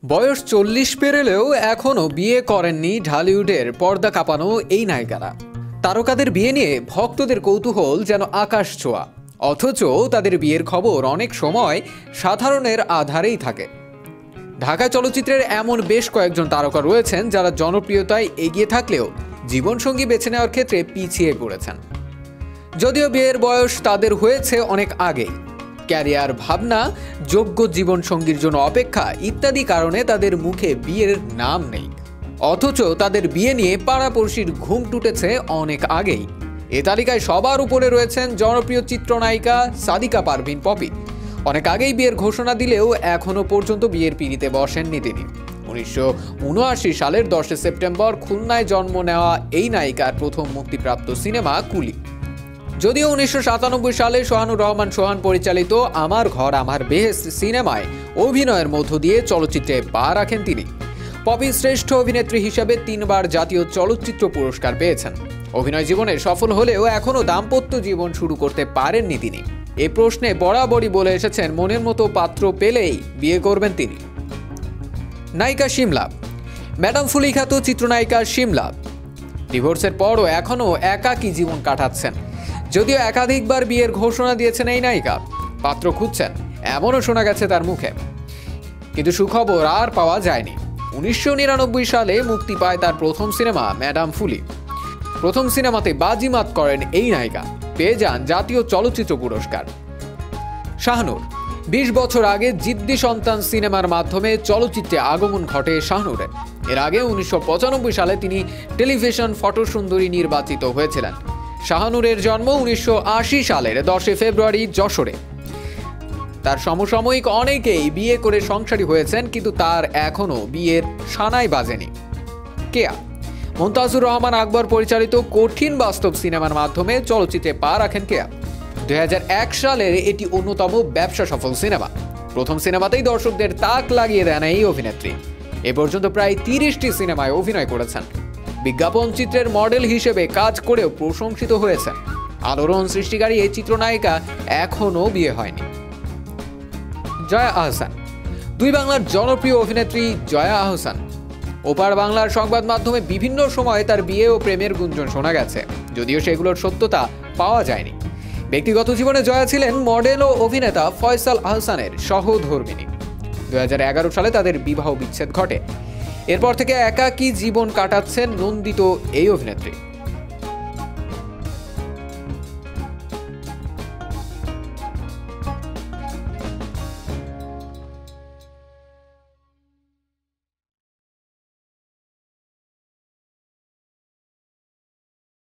বয়স ৪০ পেরোলেও এখনও বিয়ে করেননি ঢালিউডের পর্দা কাঁপানো এই নায়িকারা। তারকাদের বিয়ে নিয়ে ভক্তদের কৌতূহল যেন আকাশ ছোঁয়া, অথচ তাদের বিয়ের খবর অনেক সময় সাধারণের আধারেই থাকে। ঢাকা চলচ্চিত্রের এমন বেশ কয়েকজন তারকা রয়েছেন যারা জনপ্রিয়তায় এগিয়ে থাকলেও জীবনসঙ্গী বেছে নেওয়ার ক্ষেত্রে পিছিয়ে পড়েছেন। যদিও বিয়ের বয়স তাদের হয়েছে অনেক আগেই, ক্যারিয়ার ভাবনা, যোগ্য জীবনসঙ্গীর জন্য অপেক্ষা ইত্যাদি কারণে তাদের মুখে বিয়ের নাম নেই, অথচ তাদের বিয়ে নিয়ে পাড়াপড়শির ঘুম টুটেছে অনেক আগেই। এ তালিকায় সবার উপরে রয়েছেন জনপ্রিয় চিত্রনায়িকা সাদিকা পারভিন পপি। অনেক আগেই বিয়ের ঘোষণা দিলেও এখনও পর্যন্ত বিয়ের পিঁড়িতে বসেননি তিনি। 1979 সালের 10 সেপ্টেম্বর খুলনায় জন্ম নেওয়া এই নায়িকার প্রথম মুক্তিপ্রাপ্ত সিনেমা কুলি। যদিও 1997 সালে সোহানুর রহমান সোহান পরিচালিত আমার ঘর আমার বেহেশত সিনেমায় অভিনয়ের মধ্য দিয়ে চলচ্চিত্রে পা রাখেন তিনি। পপি শ্রেষ্ঠ অভিনেত্রী হিসেবে 3 বার জাতীয় চলচ্চিত্র পুরস্কার পেয়েছেন। অভিনয় জীবনে সফল হলেও এখনও দাম্পত্য জীবন শুরু করতে পারেননি তিনি। এ প্রশ্নে বরাবরই বলে এসেছেন মনের মতো পাত্র পেলেই বিয়ে করবেন তিনি। নায়িকা শিমলা। ম্যাডাম ফুলি খ্যাত চিত্রনায়িকা শিমলা ডিভোর্সের পরও এখনও একাকী জীবন কাটাচ্ছেন। যদিও একাধিকবার বিয়ের ঘোষণা দিয়েছেন এই নায়িকা, পাত্র খুঁজছেন এমনও শোনা গেছে তার মুখে, কিন্তু সুখবর আর পাওয়া যায়নি। 1999 সালে মুক্তি পায় তার প্রথম সিনেমা ম্যাডাম ফুলি। প্রথম সিনেমাতে বাজিমাত করেন এই নায়িকা, পেয়ে যান জাতীয় চলচ্চিত্র পুরস্কার। শাহনূর। 20 বছর আগে জিদ্দি সন্তান সিনেমার মাধ্যমে চলচ্চিত্রে আগমন ঘটে শাহনূরের। এর আগে 1995 সালে তিনি টেলিভিশন ফটোসুন্দরী নির্বাচিত হয়েছিলেন। শাহনূরের জন্ম 1980 সালের 10 ফেব্রুয়ারি যশোরে। তার সমসাময়িক অনেকেই বিয়ে করে সংসারী হয়েছেন, কিন্তু তার এখনও বিয়ের সানাই বাজেনি। কেয়া। মুনতাজুর রহমান আকবর পরিচালিত কঠিন বাস্তব সিনেমার মাধ্যমে চলচ্চিত্রে পা রাখেন কেয়া। 2001 সালের এটি অন্যতম ব্যবসা সফল সিনেমা। প্রথম সিনেমাতেই দর্শকদের তাক লাগিয়ে দেন এই অভিনেত্রী। এ পর্যন্ত প্রায় 30টি সিনেমায় অভিনয় করেছেন। বিজ্ঞাপন চিত্রের মডেল হিসেবে কাজ করেও প্রশংসিত হয়েছেন। আলোড়ন সৃষ্টিকারী এই চিত্রনায়িকা এখনও বিয়ে হয়নি। জয়া আহসান। 2 বাংলার জনপ্রিয় অভিনেত্রী জয়া আহসান। ওপার বাংলার সংবাদ মাধ্যমে বিভিন্ন সময় তার বিয়ে ও প্রেমের গুঞ্জন শোনা গেছে, যদিও সেগুলোর সত্যতা পাওয়া যায়নি। ব্যক্তিগত জীবনে জয়া ছিলেন মডেল ও অভিনেতা ফয়সাল আহসানের সহধর্মিণী। 2011 সালে তাদের বিবাহ বিচ্ছেদ ঘটে। এরপর থেকে একাকী জীবন কাটাচ্ছেন নন্দিত এই অভিনেত্রী।